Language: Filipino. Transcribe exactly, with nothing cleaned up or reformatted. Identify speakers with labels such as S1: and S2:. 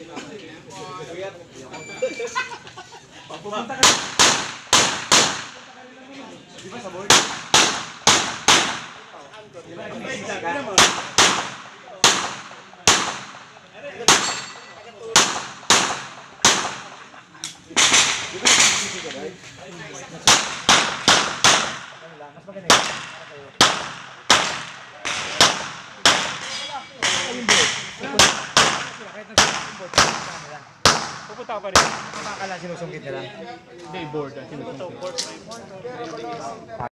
S1: Pupunta ka. Di ba sa board? Di ba? Di ba? Mas maganda yun. Ayun board. Kahit nasa board, pupunta ka pa rin. Pupunta ka lang, sinusungkit nila. Hindi, board. Sinusungkit.